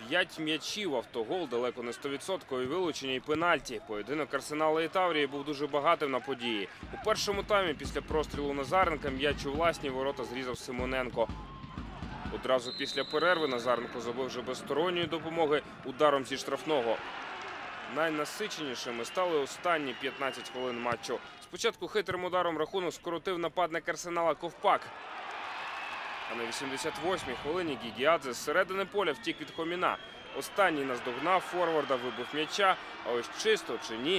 5 м'ячів, автогол, далеко не 100% вилучення і пенальті. Поєдинок Арсенала і Таврії був дуже багатим на події. У першому таймі після прострілу Назаренка м'яч у власні ворота зрізав Симоненко. Одразу після перерви Назаренко забив вже без сторонньої допомоги ударом зі штрафного. Найнасиченішими стали останні 15 хвилин матчу. Спочатку хитрим ударом рахунок скоротив нападник Арсенала Ковпак. А на 88-й хвилині Гігіадзе з середини поля втік від Хоміна. Останній наздогнав форварда, вибив м'яча, а ось чисто чи ні?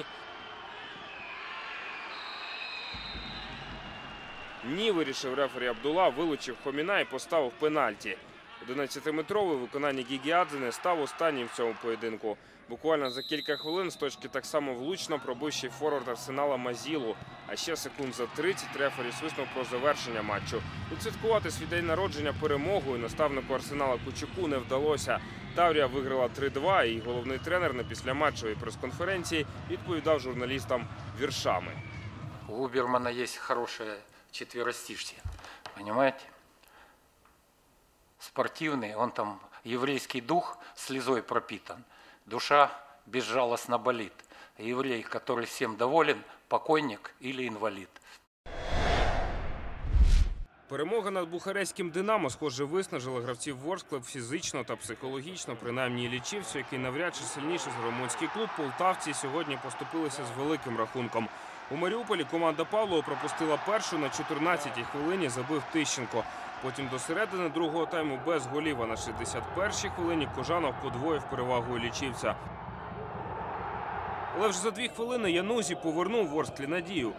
Ні, вирішив рефері Абдула, вилучив Хоміна і поставив пенальті. 11-метровий у виконанні Гігіадзе не став останнім в цьому поєдинку. Буквально за кілька хвилин з точки так само влучно пробив ще й форвард Арсенала Мазілу. А ще секунд за 30 рефері свиснув про завершення матчу. Відсвяткувати свій день народження перемогою наставнику Арсенала Кучуку не вдалося. Таврія виграла 3-2, і головний тренер на післяматчевій прес-конференції відповідав журналістам віршами. У Губермана є хороше четверостишье, понимаете? Спортивный, он там еврейский дух слезой пропитан, душа безжалостно болит. Еврей, который всем доволен, покойник или инвалид. Перемога над бухарестським «Динамо», схоже, виснажила гравців Ворсклеб фізично та психологічно. Принаймні Іллічівцю, який навряд чи сильніший за румунський клуб, полтавці сьогодні поступилися з великим рахунком. У Маріуполі команда Павлова пропустила першу на 14-й хвилині, забив Тищенко. Потім до середини другого тайму без голів, а на 61-й хвилині Кожанов подвоїв перевагу іллічівця. Але вже за 2 хвилини Янузі повернув Ворсклі надію.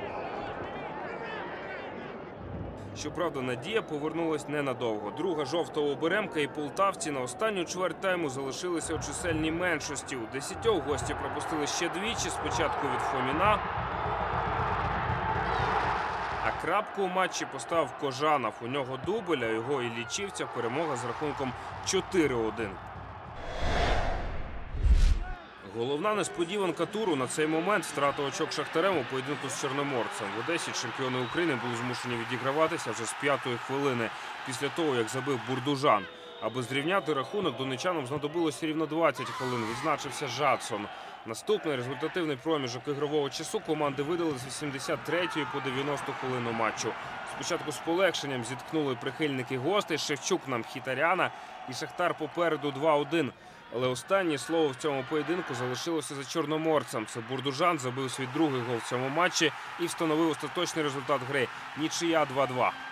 Щоправда, надія повернулась ненадовго. Друга жовта у Беремка і полтавці на останню чверть тайму залишилися у чисельній меншості. У 10 гості пропустили ще двічі, спочатку від Фоміна. А крапку у матчі поставив Кожанов. У нього дубль, а його іллічівця перемога з рахунком 4-1. Головна несподіванка туру на цей момент – втрата очок Шахтарем у поєдинку з Чорноморцем. В Одесі чемпіони України були змушені відіграватися вже з 5-ї хвилини, після того, як забив Бурдужан. Аби зрівняти рахунок, донечанам знадобилось рівно 20 хвилин, відзначився Жадсон. Наступний результативний проміжок ігрового часу команди видали з 83-ї по 90-ту хвилину матчу. Спочатку з полегшенням зіткнули прихильники гостей Шевчук на Мхітаряна і Шахтар попереду 2-1. Але останнє слово в цьому поєдинку залишилося за чорноморцем. Це Бурдужан забив свій другий гол в цьому матчі і встановив остаточний результат гри – нічия 2-2.